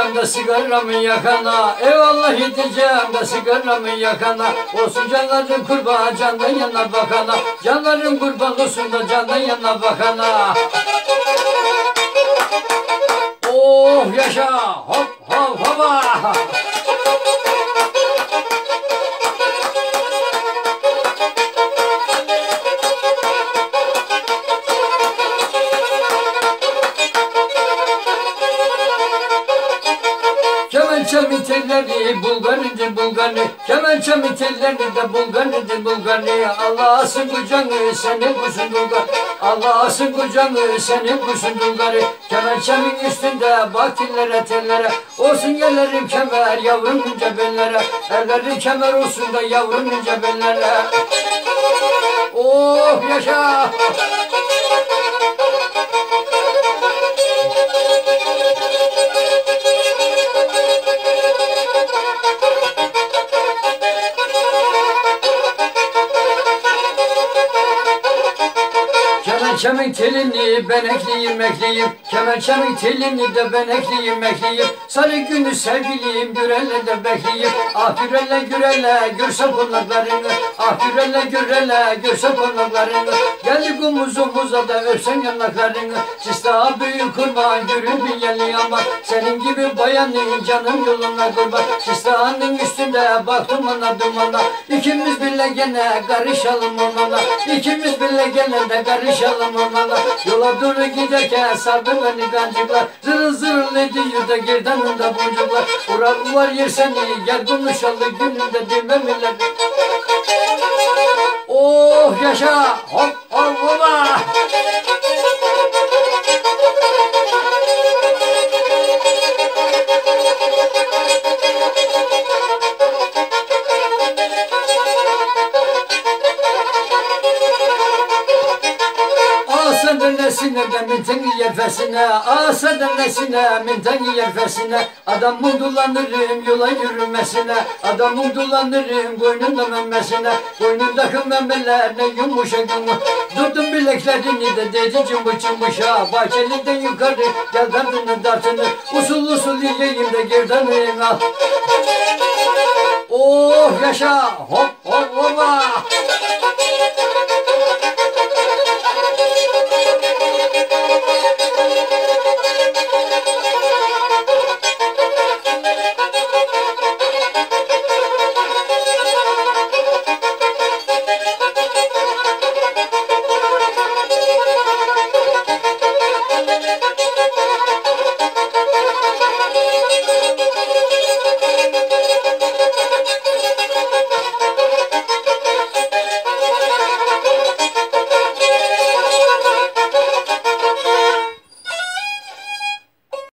gideceğim de sigaramı yakana. Eyvallah gideceğim de sigaramı yakana. Olsun canlarım kurban candan yana bakana. Canlarım kurban olsun da candan yana bakana. Oh yaşa hop hop hopa. Kemençemin telleri Bulgar'ındır Bulgar'ı. Kemençemin telleri de Bulgar'ındır Bulgar'ı. Allah'sın kucağını senin kuşun Bulgar. Allah'sın kucağını senin kuşun Bulgar'ı. Kemençemin üstünde bak tellere tellere. Olsun yerlerim kemer yavrum ince bellere. Ellerim kemer olsun da yavrum ince bellere. Oh yaşa. Kemençemin telini ben ekleyeyim. Kemençemin telini de ben ekleyeyim. Sarı günü sevgiliyim Gürel'le de bekleyeyim. Ah Gürel'le görsem konaklarını. Ah Gürel'le görsem konaklarını. Geldik omuz da öpsem yanaklarını. Siz daha büyük kurban görün bir yerli ama. Senin gibi bayanın canım yoluna kurban. Siz dağının üstünde baktım ana dumana. İkimiz birle gene karışalım ormana. İkimiz birle gene de karışalım ormana. Yola doğru giderken sardı beni kancıklar. Zırıl zırıl ediyor da gerdanında boncuklar. Uğrar var yer seni gel konuşalım gününde dilme millet. Oh yaşa hop hop hopa. Nesine de minten yerfesine. Asadan nesine minten yerfesine. Adamı dolanırım yola yürümesine. Adamı dolanırım boynunda memesine. Boynundaki memeler ne yumuşak yumuşak. Tuttum bileklerini de dedi cımbışa. Bahçelinden yukarı gel dardını dartını. Usul usul yiyeyim de gerdanını al. Oh yaşa hop hop hopa.